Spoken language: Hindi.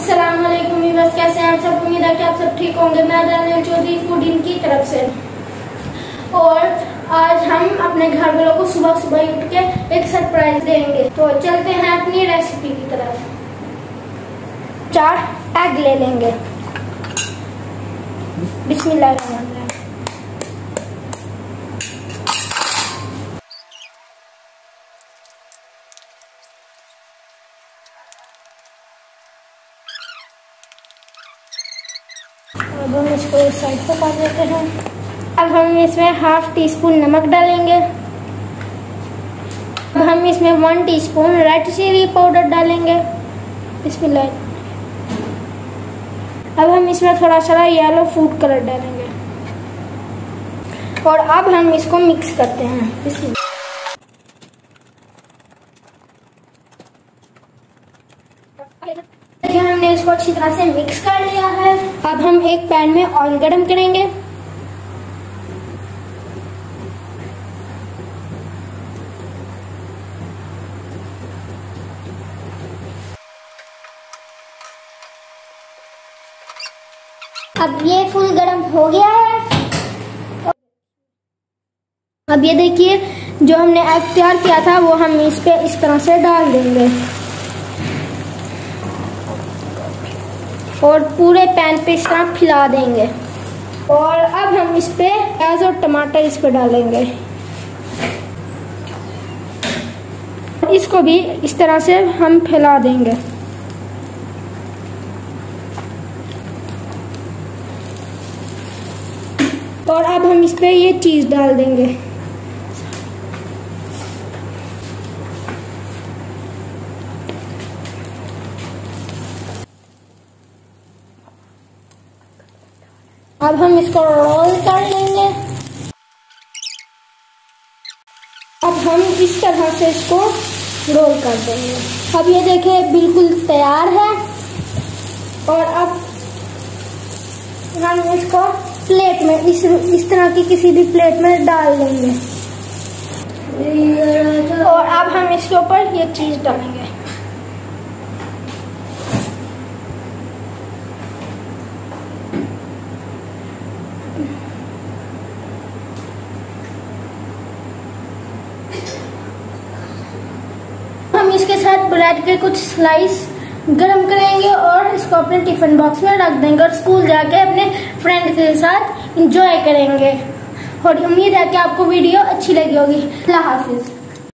अस्सलाम वालेकुम व्यूअर्स, कैसे हैं आप सब। उम्मीद है कि आप सब ठीक होंगे। मैं दानियल चौधरी फूड इन की तरफ से, और आज हम अपने घर वालों को सुबह सुबह उठ के एक सरप्राइज देंगे। तो चलते हैं अपनी रेसिपी की तरफ। 4 एग ले लेंगे। बिस्मिल्लाहिर्रहमानिर्रहीम। अब हम इसको इस साइड पर कर देते हैं। अब हम इसमें ½ टीस्पून नमक डालेंगे। अब हम इसमें 1 टीस्पून रेड चिली पाउडर डालेंगे। बिस्मिल्लाह। अब हम इसमें थोड़ा सा येलो फूड कलर डालेंगे, और अब हम इसको मिक्स करते हैं। बिस्मिल्लाह। हमने इसको अच्छी तरह से मिक्स कर लिया है। अब हम एक पैन में ऑयल गरम करेंगे। अब ये फुल गरम हो गया है। अब ये देखिए, जो हमने एग तैयार किया था वो हम इस पे इस तरह से डाल देंगे, और पूरे पैन पे इस तरह फैला देंगे। और अब हम इस पे प्याज और टमाटर इस पे डालेंगे। इसको भी इस तरह से हम फैला देंगे। और अब हम इस पे ये चीज डाल देंगे। अब हम इसको रोल कर लेंगे। अब हम इस तरह से इसको रोल कर देंगे। अब ये देखें, बिल्कुल तैयार है। और अब हम इसको प्लेट में इस तरह की किसी भी प्लेट में डाल देंगे, और अब हम इसके ऊपर ये चीज डालेंगे। हम इसके साथ ब्रेड के कुछ स्लाइस गरम करेंगे और इसको अपने टिफिन बॉक्स में रख देंगे, और स्कूल जाके अपने फ्रेंड के साथ एंजॉय करेंगे। और उम्मीद है कि आपको वीडियो अच्छी लगी होगी। अल्लाह हाफिज।